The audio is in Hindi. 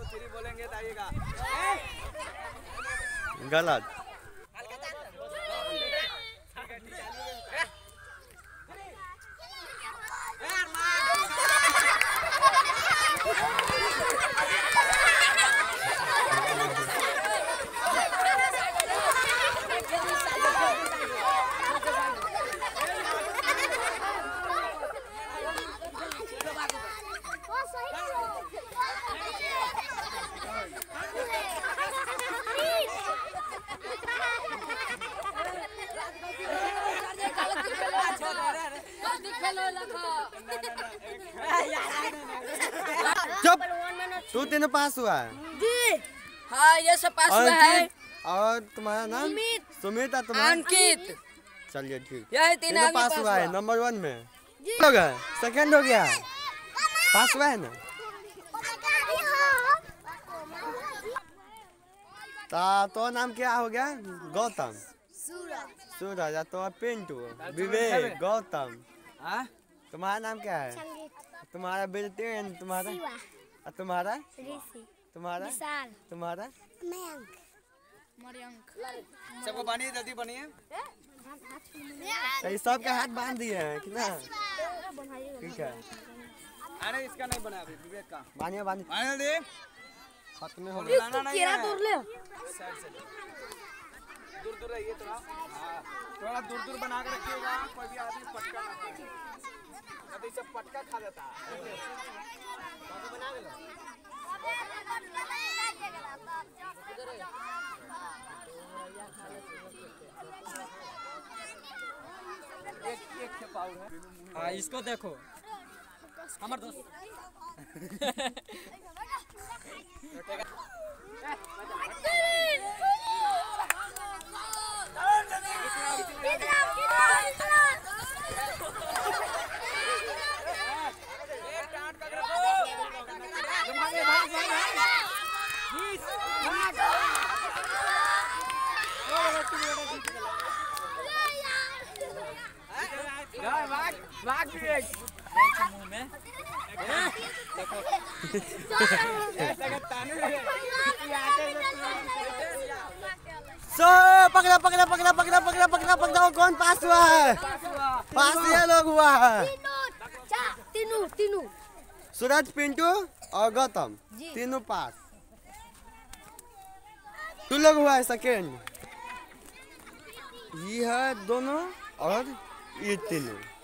फ्री बोलेंगे तो आइएगा। गलत। चुप। तू तीनों पास हुआ है जी। हाँ ये सब पास हुआ है। और तुम्हारा नाम? सुमित। तुम्हारा? अंकित। चलिए ठीक। यह तीनों पास हुआ है नंबर 1 में। हो गया सेकंड हो गया पास हुआ है ना। तो नाम क्या हो गया? गौतम। सूरज। तो पिंटू। विवेक। गौतम। तुम्हारा नाम क्या है? तुम्हारा बेटे तुम्हारा? तुम्हारा? तुम्हारा? तुम्हारा? सबको बनिए, जल्दी बनिए। सबका हाथ बांध दिए हैं कितना? ठीक है। अरे इसका नहीं बना अभी, विवेक का। बांधिए बांधिए। खत्म हो गया। दूर रहिए थोड़ा। हाँ, थोड़ा दूर बना के रखिएगा, कोई भी आदमी पटका ना खाए। कभी सब पटका खा लेता है। एक पाउड है। हाँ इसको देखो हमारे दोस्त। पकड़ा कौन पास हुआ है? पास ये लोग हुआ है। तीनों सूरज, पिंटू और गौतम तीनों पास। तू लोग हुआ है सेकेंड। ये है दोनों और ये तीनों।